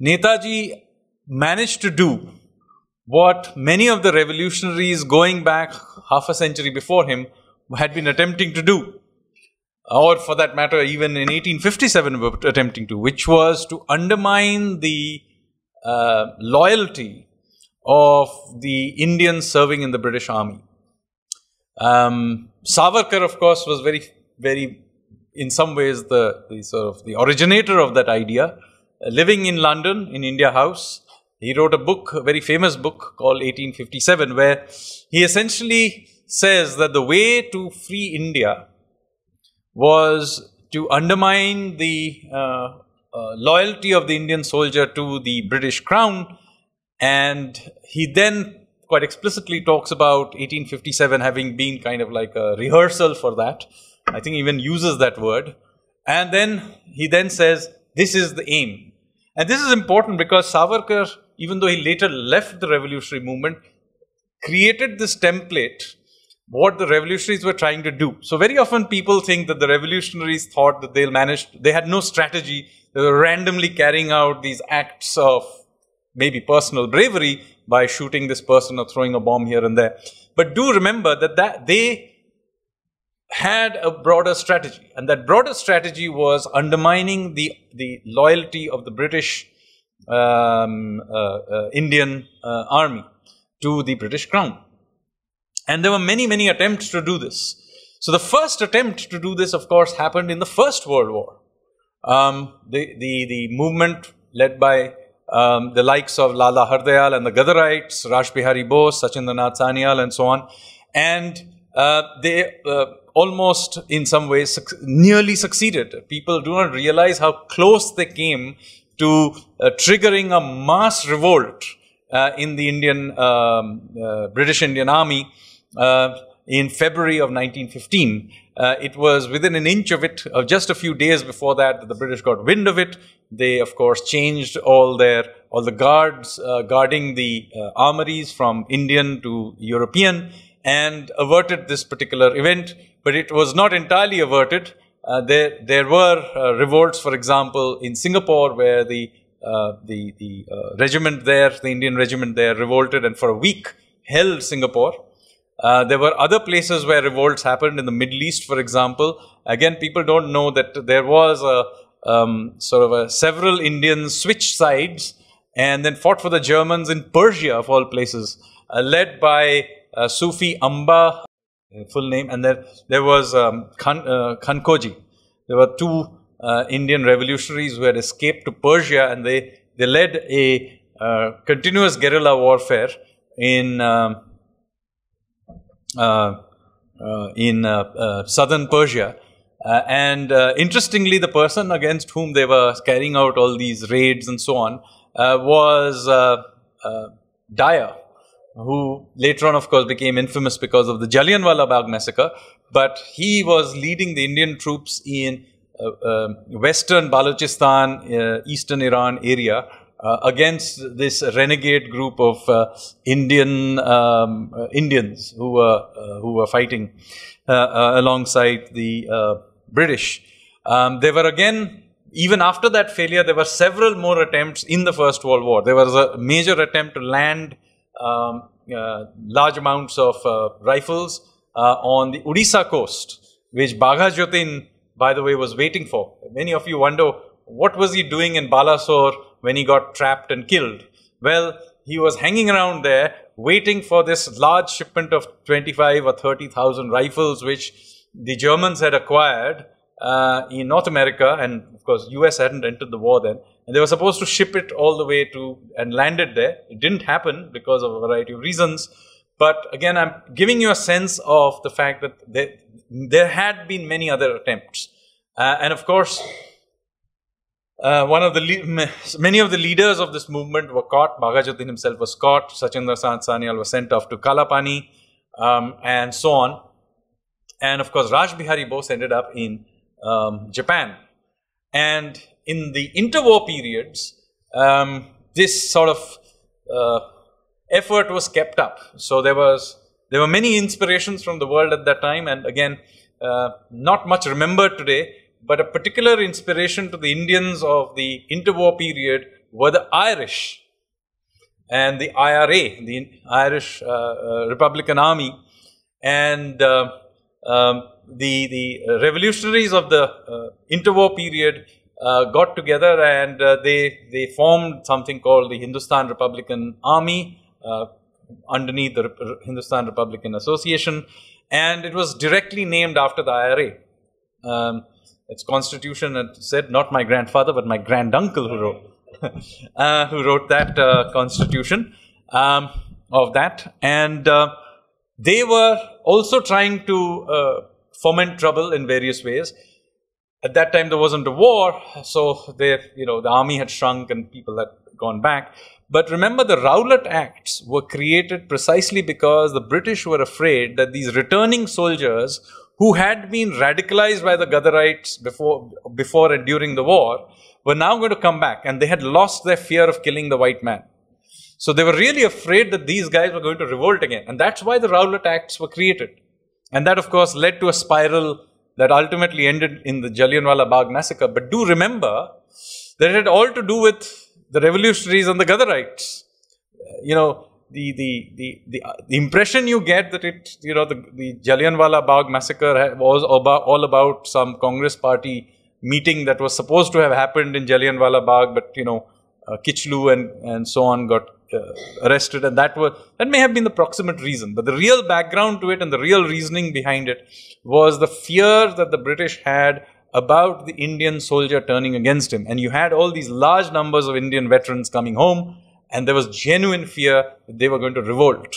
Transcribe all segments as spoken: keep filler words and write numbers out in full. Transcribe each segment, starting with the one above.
Netaji managed to do what many of the revolutionaries going back half a century before him had been attempting to do, or for that matter, even in eighteen fifty-seven were attempting to, which was to undermine the uh, loyalty of the Indians serving in the British Army. Um, Savarkar, of course, was very, very, in some ways, the, the sort of the originator of that idea. Uh, living in London, in India House, he wrote a book, a very famous book called eighteen fifty-seven, where he essentially says that the way to free India was to undermine the uh, uh, loyalty of the Indian soldier to the British Crown. And he then quite explicitly talks about eighteen fifty-seven having been kind of like a rehearsal for that. I think he even uses that word. And then he then says, this is the aim. And this is important because Savarkar, even though he later left the revolutionary movement, created this template, what the revolutionaries were trying to do. So very often people think that the revolutionaries thought that they'll manage, they had no strategy, they were randomly carrying out these acts of maybe personal bravery by shooting this person or throwing a bomb here and there. But do remember that, that they had a broader strategy, and that broader strategy was undermining the, the loyalty of the British um, uh, uh, Indian uh, army to the British Crown. And there were many, many attempts to do this. So the first attempt to do this, of course, happened in the First World War. Um, the, the, the movement led by um, the likes of Lala Hardayal and the Gadarites, Rash Behari Bose, Sachindranath Sanyal, and so on. And uh, they uh, almost, in some ways, suc nearly succeeded. People do not realize how close they came to uh, triggering a mass revolt uh, in the Indian, um, uh, British Indian Army uh, in February of nineteen fifteen. Uh, it was within an inch of it, uh, just a few days before that, that the British got wind of it. They, of course, changed all their, all the guards uh, guarding the uh, armories from Indian to European and averted this particular event. But it was not entirely averted. Uh, there, there were uh, revolts, for example, in Singapore, where the uh, the, the uh, regiment there, the Indian regiment there, revolted and for a week held Singapore. Uh, there were other places where revolts happened in the Middle East, for example. Again, people don't know that there was a um, sort of a several Indians switched sides and then fought for the Germans in Persia, of all places, uh, led by uh, Sufi Amba, full name, and there, there was um, Khan, uh, Kankoji. There were two uh, Indian revolutionaries who had escaped to Persia, and they, they led a uh, continuous guerrilla warfare in um, uh, uh, in uh, uh, southern Persia. Uh, and uh, interestingly, the person against whom they were carrying out all these raids and so on uh, was uh, uh, Dyer, who later on, of course, became infamous because of the Jallianwala Bagh massacre. But he was leading the Indian troops in uh, uh, western Balochistan, uh, eastern Iran area uh, against this renegade group of uh, Indian um, uh, Indians who were uh, who were fighting uh, uh, alongside the uh, British. Um, there were again, even after that failure, there were several more attempts in the First World War. There was a major attempt to land Um, uh, large amounts of uh, rifles uh, on the Odisha coast, which Bagha Jatin, by the way, was waiting for. Many of you wonder, what was he doing in Balasore when he got trapped and killed? Well, he was hanging around there waiting for this large shipment of twenty-five or thirty thousand rifles, which the Germans had acquired uh, in North America, and of course, U S hadn't entered the war then. And they were supposed to ship it all the way to and land it there. It didn't happen because of a variety of reasons. But again, I'm giving you a sense of the fact that there, there had been many other attempts. Uh, and of course, uh, one of the many of the leaders of this movement were caught. Bagha Jatin himself was caught. Sachindranath Sanyal was sent off to Kalapani um, and so on. And of course, Rash Behari Bose ended up in um, Japan. And in the interwar periods, um, this sort of uh, effort was kept up. So there was there were many inspirations from the world at that time, and again, uh, not much remembered today. But a particular inspiration to the Indians of the interwar period were the Irish and the I R A, the Irish uh, uh, Republican Army, and uh, um, the, the revolutionaries of the uh, interwar period uh, got together, and uh, they, they formed something called the Hindustan Republican Army uh, underneath the Rep Hindustan Republican Association, and it was directly named after the I R A. Um, its constitution had said, not my grandfather, but my granduncle who wrote, uh, who wrote that uh, constitution um, of that. And uh, they were also trying to uh, foment trouble in various ways. At that time, there wasn't a war, so they, you know, the army had shrunk and people had gone back. But remember, the Rowlatt Acts were created precisely because the British were afraid that these returning soldiers who had been radicalized by the Gaddarites before, before and during the war were now going to come back, and they had lost their fear of killing the white man. So they were really afraid that these guys were going to revolt again, and that's why the Rowlatt Acts were created. And that, of course, led to a spiral that ultimately ended in the Jallianwala Bagh massacre. But do remember that it had all to do with the revolutionaries and the Gaddarites. You know, the, the, the, the, the impression you get that it, you know, the, the Jallianwala Bagh massacre was about, all about some Congress party meeting that was supposed to have happened in Jallianwala Bagh, but, you know, uh, Kichlu and, and so on got uh, arrested, and that was, that may have been the proximate reason. But the real background to it and the real reasoning behind it was the fear that the British had about the Indian soldier turning against him. And you had all these large numbers of Indian veterans coming home, and there was genuine fear that they were going to revolt.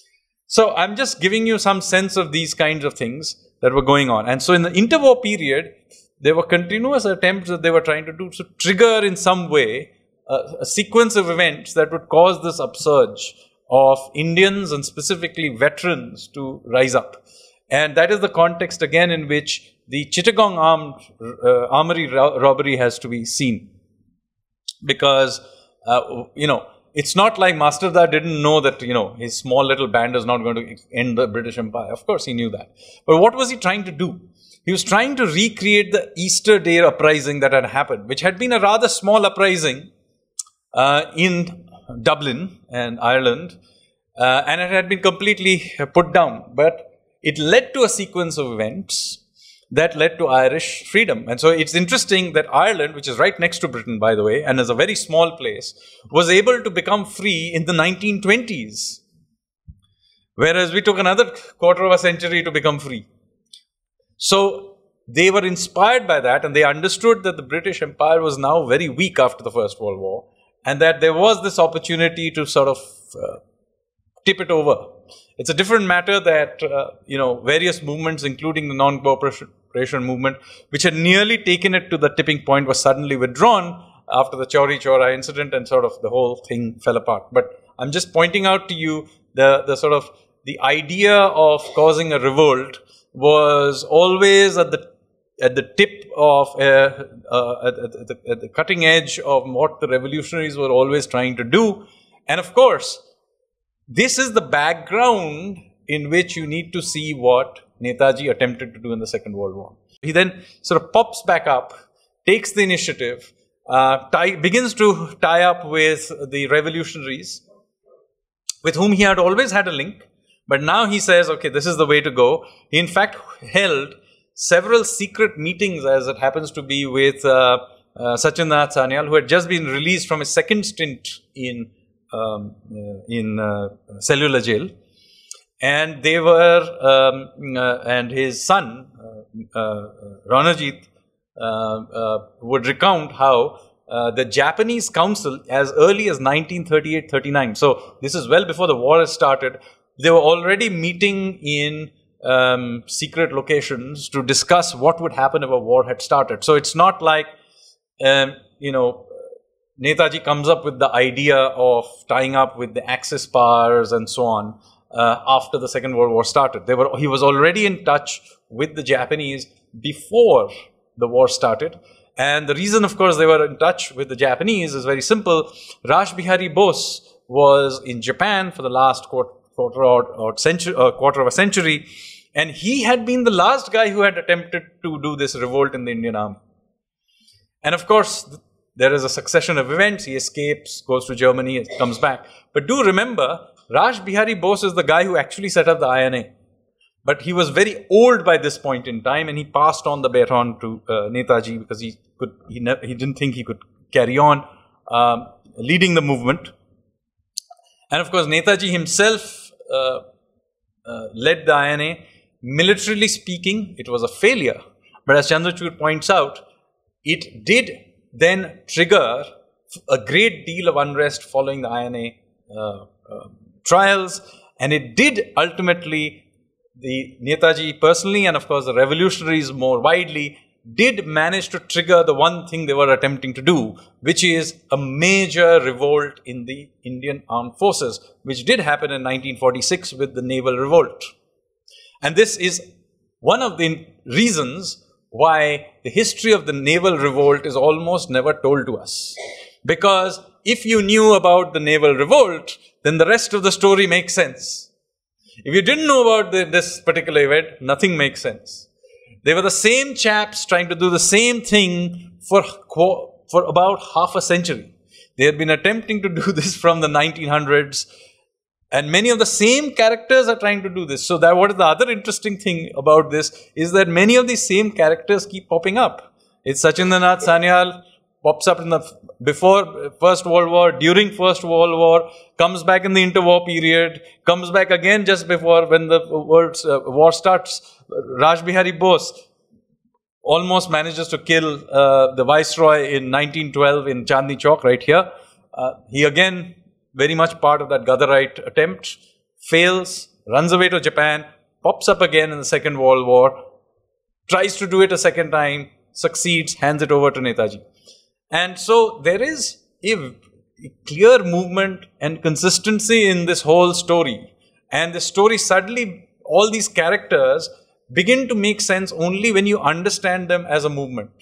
So I'm just giving you some sense of these kinds of things that were going on. And so in the interwar period, there were continuous attempts that they were trying to do to trigger in some way a, a sequence of events that would cause this upsurge of Indians and specifically veterans to rise up. And that is the context again in which the Chittagong armed uh, armory ro robbery has to be seen. Because, uh, you know, it's not like Masterda didn't know that, you know, his small little band is not going to end the British Empire. Of course, he knew that. But what was he trying to do? He was trying to recreate the Easter Day uprising that had happened, which had been a rather small uprising uh, in Dublin and Ireland. Uh, and it had been completely put down. But it led to a sequence of events that led to Irish freedom. And so it's interesting that Ireland, which is right next to Britain, by the way, and is a very small place, was able to become free in the nineteen twenties. Whereas we took another quarter of a century to become free. So they were inspired by that, and they understood that the British Empire was now very weak after the First World War, and that there was this opportunity to sort of uh, tip it over. It's a different matter that, uh, you know, various movements, including the non-cooperation movement, which had nearly taken it to the tipping point, was suddenly withdrawn after the Chauri Chaura incident, and sort of the whole thing fell apart. But I'm just pointing out to you the, the sort of, the idea of causing a revolt was always at the, at the tip of, uh, uh, at, at, the, at the cutting edge of what the revolutionaries were always trying to do. And of course, this is the background in which you need to see what Netaji attempted to do in the Second World War. He then sort of pops back up, takes the initiative, uh, tie, begins to tie up with the revolutionaries, with whom he had always had a link. But now he says, okay, this is the way to go. He in fact held several secret meetings, as it happens to be, with uh, uh, Sachindranath Sanyal, who had just been released from his second stint in Um, uh, in uh, cellular jail, and they were, um, uh, and his son, uh, uh, Ranajit, uh, uh, would recount how uh, the Japanese council, as early as nineteen thirty-eight thirty-nine, so this is well before the war has started, they were already meeting in um, secret locations to discuss what would happen if a war had started. So it's not like, um, you know, Netaji comes up with the idea of tying up with the Axis powers and so on uh, after the Second World War started. They were, he was already in touch with the Japanese before the war started. And the reason, of course, they were in touch with the Japanese is very simple. Rash Behari Bose was in Japan for the last quarter, quarter, or, or century, uh, quarter of a century, and he had been the last guy who had attempted to do this revolt in the Indian army. And of course, there is a succession of events. He escapes, goes to Germany, comes back. But do remember, Rash Behari Bose is the guy who actually set up the I N A. But he was very old by this point in time, and he passed on the baton to uh, Netaji because he could he, ne he didn't think he could carry on um, leading the movement. And of course, Netaji himself uh, uh, led the I N A. Militarily speaking, it was a failure. But as Chandrachud points out, it did then trigger a great deal of unrest following the I N A uh, uh, trials, and it did ultimately, the Netaji personally and of course the revolutionaries more widely, did manage to trigger the one thing they were attempting to do, which is a major revolt in the Indian armed forces, which did happen in nineteen forty-six with the naval revolt. And this is one of the reasons why the history of the naval revolt is almost never told to us. Because if you knew about the naval revolt, then the rest of the story makes sense. If you didn't know about the, this particular event, nothing makes sense. They were the same chaps trying to do the same thing for, for about half a century. They had been attempting to do this from the nineteen hundreds. And many of the same characters are trying to do this. So that what is the other interesting thing about this is that many of these same characters keep popping up. It's Sachindranath Sanyal, pops up in the before First World War, during First World War, comes back in the interwar period, comes back again just before when the world's, uh, war starts. Rash Behari Bose almost manages to kill uh, the Viceroy in nineteen twelve in Chandni Chowk right here. Uh, he again, very much part of that Gadarite attempt, fails, runs away to Japan, pops up again in the Second World War, tries to do it a second time, succeeds, hands it over to Netaji. And so there is a clear movement and consistency in this whole story. And the story suddenly, all these characters begin to make sense only when you understand them as a movement.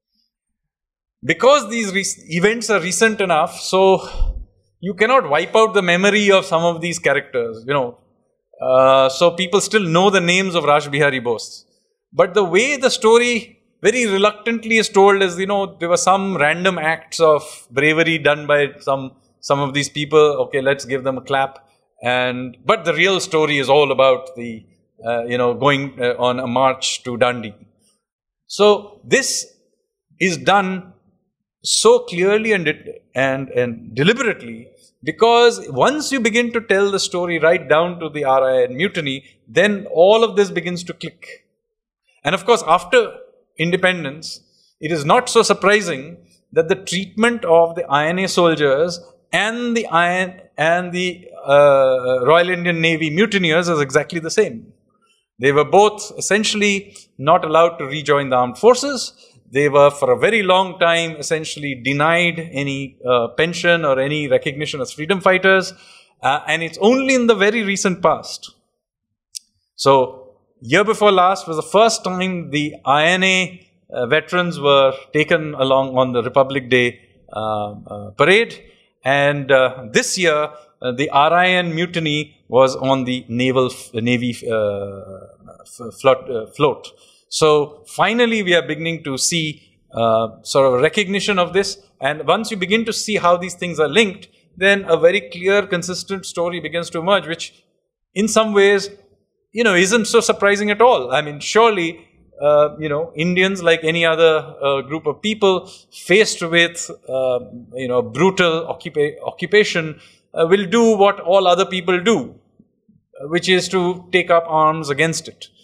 Because these events are recent enough, so you cannot wipe out the memory of some of these characters, you know. Uh, so people still know the names of Rash Behari Bose. But the way the story very reluctantly is told is, you know, there were some random acts of bravery done by some some of these people. Okay, let's give them a clap. And but the real story is all about the, uh, you know, going uh, on a march to Dandi. So this is done so clearly and and and deliberately, because once you begin to tell the story right down to the R I N mutiny, then all of this begins to click. And of course, after independence, it is not so surprising that the treatment of the I N A soldiers and the I N and the uh, Royal Indian Navy mutineers is exactly the same. They were both essentially not allowed to rejoin the armed forces. They were for a very long time essentially denied any uh, pension or any recognition as freedom fighters. Uh, and it's only in the very recent past. So, year before last was the first time the I N A uh, veterans were taken along on the Republic Day uh, uh, parade. And uh, this year, uh, the R I N mutiny was on the naval uh, Navy uh, float, uh, float. So finally, we are beginning to see uh, sort of a recognition of this. And once you begin to see how these things are linked, then a very clear, consistent story begins to emerge, which in some ways, you know, isn't so surprising at all. I mean, surely, uh, you know, Indians, like any other uh, group of people faced with, uh, you know, brutal occupa occupation, uh, will do what all other people do, which is to take up arms against it.